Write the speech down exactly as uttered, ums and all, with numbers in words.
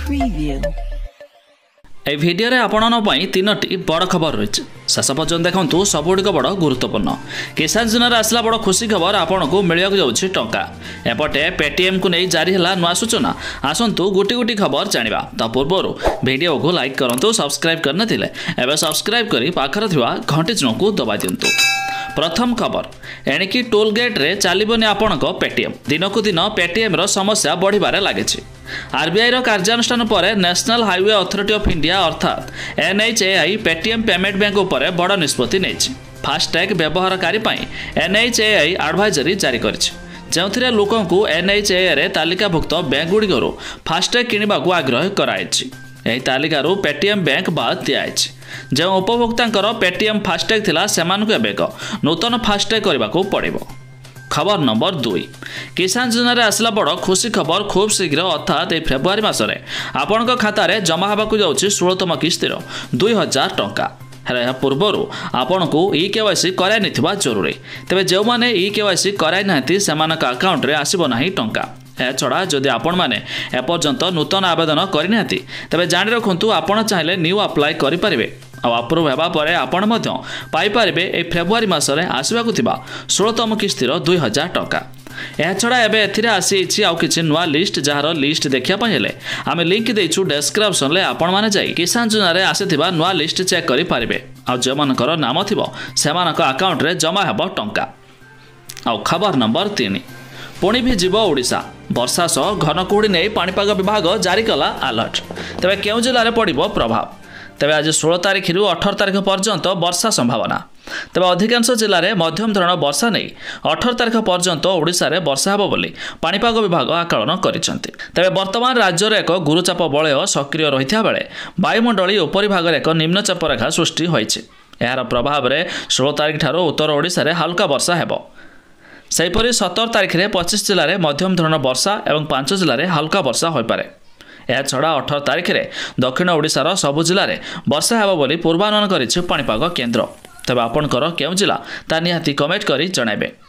Preview. এই ভিডিওরে আপনার তিনোটি বড় খবর রয়েছে শেষ পর্যন্ত দেখুন সবুগুড়ি বড় গুরুত্বপূর্ণ কিষান যোজনার আসলা বড় খুশি খবর আপনার মিলক যাচ্ছে টঙ্কা এপটে পেটিএম কু নেই জারি হল নূয়া সূচনা আসন্তু গোটি গোটি খবর জাঁয়া তা পূর্বর ভিডিও को लाइक करंतु सब्सक्राइब करन एवं सब्सक्राइब करी पाखर थिवा घंटी चिन्ह को दबाई दिंतु। प्रथम खबर एणिकी टोल गेट रे चलबनी आपणक पेटीएम दिनक दिन पेटीएम रो समस्या बढ़िबारे लागिछि। आरबीआई रो कार्यानुष्ठान पर national highway authority of India अर्थात एनएचएआई पेटीएम पेमेंट बैंक उपर बड़ निष्पत्ति नेछि। फास्टैग व्यवहारकारी पई एनएचएआई एडवाइजरी जारी करिछि जो लोकंकु एनएचएआई रे तालिकाभुक्त बैंक गुड़िकर फास्टैग किनिबा को आग्रह कराइछि। एही तालिकारु पेटीएम बैंक बाद दियाइछि। जो उपभोक्तांकर पेटीएम फास्टैग थिला सेमानकु एबेक नूतन फास्टैग करबाकू पड़िबो। खबर नंबर दुई किसान योजना आसला बड़ खुशी खबर खूब शीघ्र अर्थात ए फेब्रुआरी मासरे आपणक खातार जमा होगाकू जाउछि षोलतम किस्तिर दुई हजार टंका। या पूर्वर आपन को ई केवाईसी कराई निथिबा जरूरी तेबे जो माने ई केवाईसी कराई नाहंती सेमानक अकाउंट रे आसीबो नाही टंका। या छड़ा जदि आपण माने एपर्यंत नूतन आवेदन करि नाहंती तेबे जानि रखंतु आपण चाहिले न्यू अप्लाई करि परिबे आ अप्रूव हेबा परे आपण मध्य पाई परिबे ए फेब्रुआरी मासरे आसीबाकू थिबा षोलतम किस्तिर दुई हजार टंका। यह छड़ा एबे एथिरे आसी आउ किछि नुआ लिस्ट जार लिस्ट देखिया पई हेले आमे लिंक देइछु डिस्क्रिप्शन ले आपण माने जाई किसान योजना रे आसीथिबा नुआ लिस्ट चेक करि परिबे आ जे मानकर नाम थिबो सेमानक अकाउंट रे जमा हेबो टंका। आ खबर नंबर तीन पुणी भी जीव ओडिशा वर्षा सह घन कुहुड़ी नहीं पाणीपाग विभाग जारी कला अलर्ट तेबे केउ जिल्ला रे पड़िबो प्रभाव तेबे आज सोलह तारिख रु अठारह तारिख पर्यंत वर्षा संभावना तेबे अधिकांश जिल्ला रे मध्यम धरण वर्षा नहीं अठारह तारिख पर्यंत ओडिशा रे वर्षा हेबो बोली पाणीपाग विभाग आकलन करिसेंति। तेबे वर्तमान राज्य रे एक गुरुचाप बलय सक्रिय रहिथा बेले वायुमंडली उपरि भाग रे एक निम्नचाप रेखा सृष्टि होइছে। यार प्रभाव रे सोलह तारिख ठारो उत्तर ओडिशा रे हल्का वर्षा हेबो। सेहीपरि सतर तारिख में पच्चीस जिले में मध्यम धरण वर्षा और पांच जिले में हल्का वर्षा हो पारे। यह छड़ा अठारह तारिख में दक्षिण ओडिशार सबु जिले में वर्षा हेबो बोली पूर्वानुमान करिछि पाणीपाग केन्द्र। तेबे आपणकर केउ जिला ता निहाती कमेंट करी जणाइबे।